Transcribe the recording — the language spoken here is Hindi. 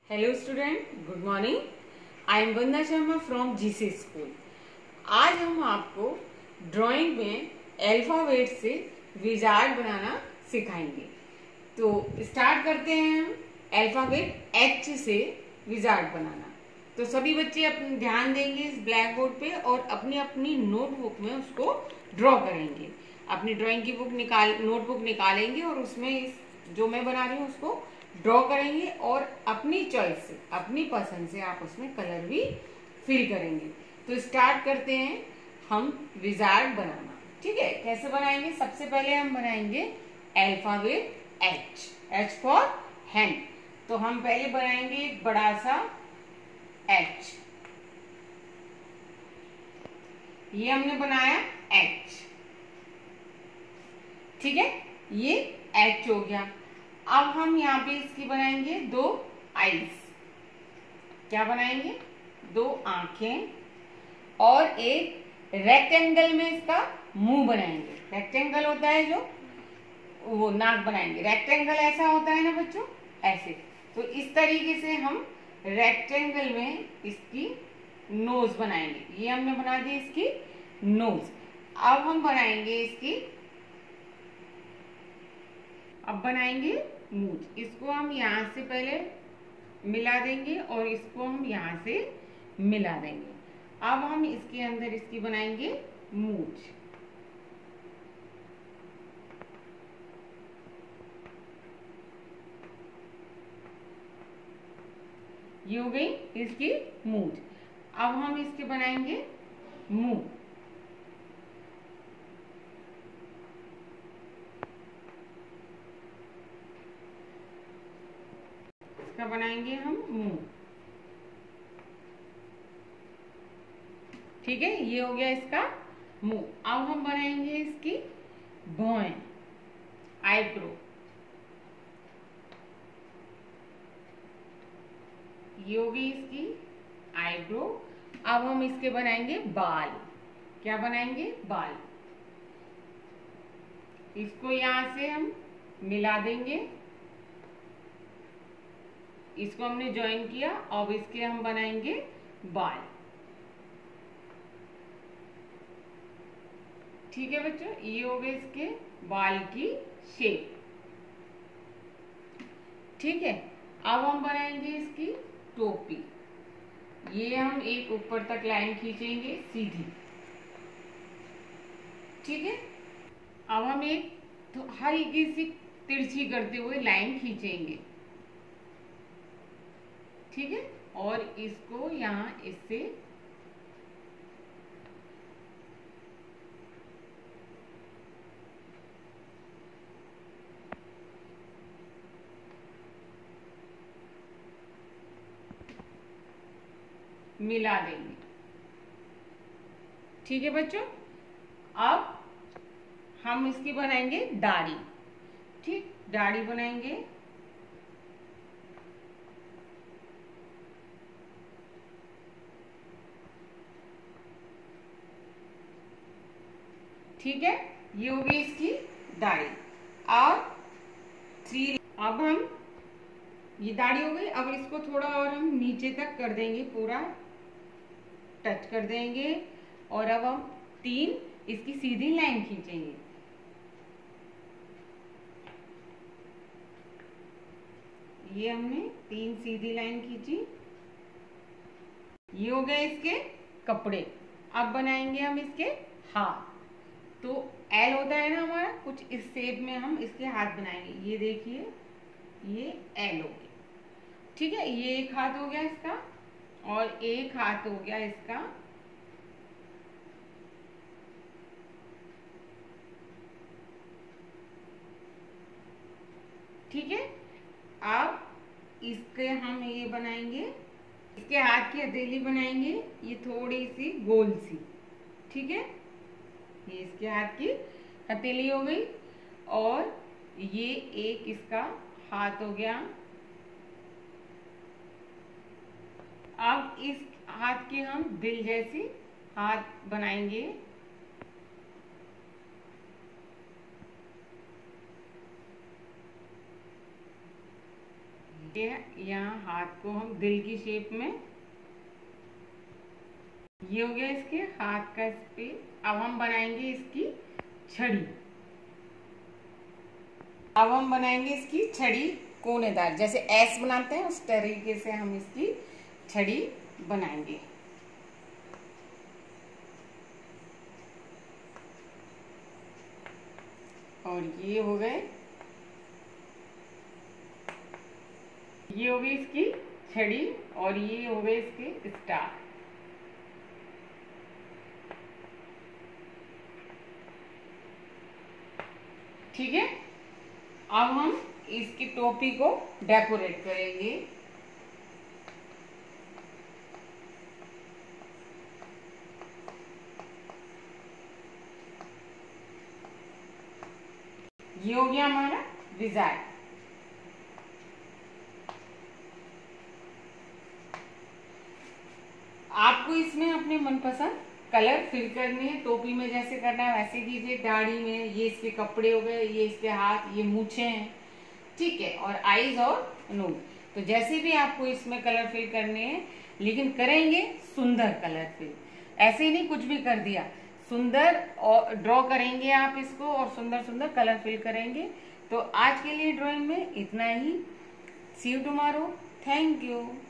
Hello student, good morning. I am Vandana Sharma from GC school. आज हम आपको ड्राइंग में अल्फाबेट से विजार्ड बनाना सिखाएंगे। तो स्टार्ट करते हैं हम अल्फाबेट एच से विजार्ड बनाना। तो सभी बच्चे अपने ध्यान देंगे इस ब्लैक बोर्ड पे और अपनी अपनी नोटबुक में उसको ड्रॉ करेंगे। अपनी ड्राइंग की नोटबुक निकालेंगे और उसमें जो मैं बना रही हूँ उसको ड्रॉ करेंगे और अपनी चॉइस से, अपनी पसंद से आप उसमें कलर भी फिल करेंगे। तो स्टार्ट करते हैं हम विजार्ड बनाना। ठीक है, कैसे बनाएंगे? सबसे पहले हम बनाएंगे alphabet H, H for hand. तो हम पहले बनाएंगे एक बड़ा सा एच। ये हमने बनाया एच। ठीक है, ये एच हो गया। अब हम यहाँ पे इसकी बनाएंगे दो आईज। क्या बनाएंगे? दो आंखें और एक रेक्टेंगल में इसका मुंह बनाएंगे। रेक्टेंगल होता है जो, वो नाक बनाएंगे। रेक्टेंगल ऐसा होता है ना बच्चों, ऐसे। तो इस तरीके से हम रेक्टेंगल में इसकी नोज बनाएंगे। ये हमने बना दी इसकी नोज। अब हम बनाएंगे अब बनाएंगे मूंछ। इसको हम यहाँ से पहले मिला देंगे और इसको हम यहाँ से मिला देंगे। अब हम इसके अंदर इसकी बनाएंगे मूंछ। ये हो गई इसकी मूंछ। अब हम इसके बनाएंगे मुंह। इसका बनाएंगे हम मुंह। ठीक है, ये हो गया इसका मुंह। अब हम बनाएंगे इसकी भौहें, आईब्रो। ये हो गई इसकी आईब्रो। अब हम इसके बनाएंगे बाल। क्या बनाएंगे? बाल। इसको यहां से हम मिला देंगे। इसको हमने ज्वाइन किया। अब इसके हम बनाएंगे बाल। ठीक है बच्चों, ये हो गए इसके बाल की शेप। ठीक है, अब हम बनाएंगे इसकी टोपी। ये हम एक ऊपर तक लाइन खींचेंगे सीधी। ठीक है, अब हम एक हल्की सी तिरछी करते हुए लाइन खींचेंगे। ठीक है, और इसको यहाँ इससे मिला देंगे। ठीक है बच्चों, अब हम इसकी बनाएंगे दाढ़ी। ठीक, दाढ़ी बनाएंगे। ठीक है, ये हो गई इसकी दाढ़ी। और अब हम, ये दाढ़ी हो गई। अब इसको थोड़ा और हम नीचे तक कर देंगे, पूरा टच कर देंगे। और अब हम 3 इसकी सीधी लाइन खींचेंगे। ये हमने 3 सीधी लाइन खींची। ये हो गए इसके कपड़े। अब बनाएंगे हम इसके हाथ। तो एल होता है ना हमारा, कुछ इस शेप में हम इसके हाथ बनाएंगे। ये देखिए, ये एल हो गया। ठीक है, ये एक हाथ हो गया इसका और एक हाथ हो गया इसका। ठीक है, अब इसके हम ये बनाएंगे, इसके हाथ की हथेली बनाएंगे, ये थोड़ी सी गोल सी। ठीक है, ये इसके हाथ की हथेली हो गई और ये एक इसका हाथ हो गया। अब इस हाथ के हम दिल जैसी हाथ बनाएंगे। यहाँ हाथ को हम दिल की शेप में, ये हो गया इसके हाथ का स्पेस। अब हम बनाएंगे इसकी छड़ी। अब हम बनाएंगे इसकी छड़ी कोनेदार, जैसे एस बनाते हैं उस तरीके से हम इसकी छड़ी बनाएंगे। और ये हो गए, ये हो गई इसकी छड़ी और ये हो गए इसके स्टार। ठीक है, अब हम इसकी टोपी को डेकोरेट करेंगे। ये हो गया हमारा विजार्ड। आपको इसमें अपने मनपसंद कलर फिल करने हैं। टोपी में जैसे करना है वैसे कीजिए। दाढ़ी में ये इसके कपड़े हो गए, ये इसके हाथ, ये मूछें हैं, ठीक है, और आईज और नोज। तो जैसे भी आपको इसमें कलर फिल करने हैं, लेकिन करेंगे सुंदर कलर फिल। ऐसे ही नहीं कुछ भी कर दिया, सुंदर और ड्रॉ करेंगे आप इसको और सुंदर सुंदर कलर फिल करेंगे। तो आज के लिए ड्राइंग में इतना ही। See you tomorrow. Thank you.